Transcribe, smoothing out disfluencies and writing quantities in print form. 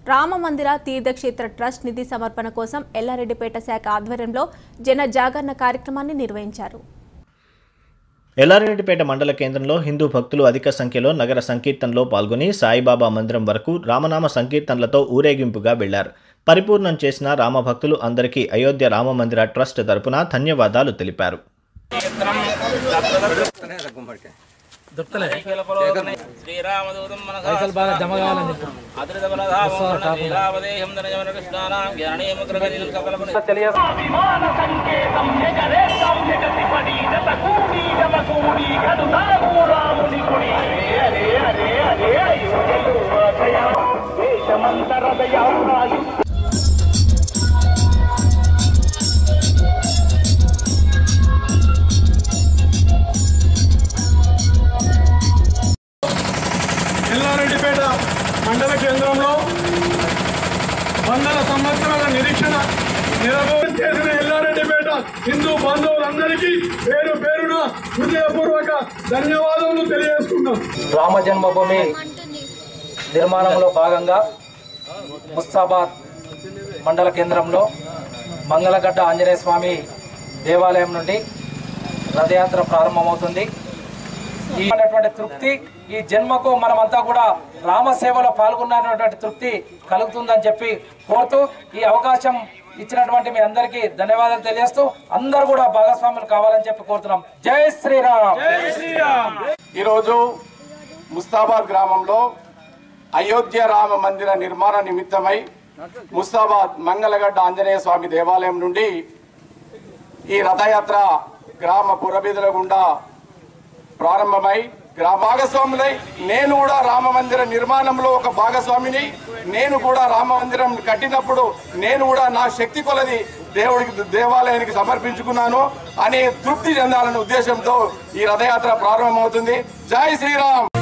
రామమందిర తీర్థక్షేత్ర ట్రస్ట్ నిధి సమర్పణ కోసం ఎల్లారెడ్డిపేట శాఖ ఆధ్వర్యంలో జన జాగరణ కార్యక్రమాన్ని నిర్వహించారు. ఎల్లారెడ్డిపేట మండల కేంద్రంలో హిందూ భక్తులు అధిక సంఖ్యలో నగర సంకీర్తనలో పాల్గొని సాయిబాబా మందిరం వరకు రామనామ సంకీర్తనలతో ఊరేగింపుగా వెళ్లారు. పరిపూర్ణం చేసిన రామభక్తులు అందరికీ అయోధ్య రామమందిర ట్రస్ట్ తరపున ధన్యవాదాలు తెలిపారు. ఎల్లారెడ్డిపేట మండల కేంద్రంలో 100 సంవత్సరాల నిరీక్షణ నెరవేర్చి చేసిన ఎల్లారెడ్డిపేట హిందూ బంధువులందరికీ పేరు పేరున హృదయపూర్వక ధన్యవాదాలు తెలియజేసుకుంటాం. రామ జన్మభూమి నిర్మాణంలో భాగంగా ముస్తాబాద్ మండల కేంద్రంలో మంగళగడ్డ ఆంజనేయ స్వామి దేవాలయం నుండి రథయాత్ర ప్రారంభమవుతుంది. ఈ తృప్తి ఈ జన్మకు మనమంతా కూడా రామసేవలో పాల్గొన్నటువంటి తృప్తి కలుగుతుందని చెప్పి కోరుతూ ఈ అవకాశం ఇచ్చినటువంటి మీ అందరికీ ధన్యవాదాలు తెలియజేస్తూ అందరూ కూడా భాగస్వాములు కావాలని చెప్పి కోరుతున్నాం. జై శ్రీరామ్. ఈరోజు ముస్తాబాద్ గ్రామంలో అయోధ్య రామ మందిర నిర్మాణ నిమిత్తమై ముస్తాబాద్ మంగళగడ్డ ఆంజనేయ స్వామి దేవాలయం నుండి ఈ రథయాత్ర గ్రామ పురబీదుల గుండా ప్రారంభమై భాగస్వాములై నేను కూడా రామ మందిర నిర్మాణంలో ఒక భాగస్వామిని, నేను కూడా రామ మందిరం కట్టినప్పుడు నేను కూడా నా శక్తి కొలది దేవాలయానికి సమర్పించుకున్నాను అనే తృప్తి చెందాలనే ఉద్దేశంతో ఈ రథయాత్ర ప్రారంభమవుతుంది. జై శ్రీరామ్.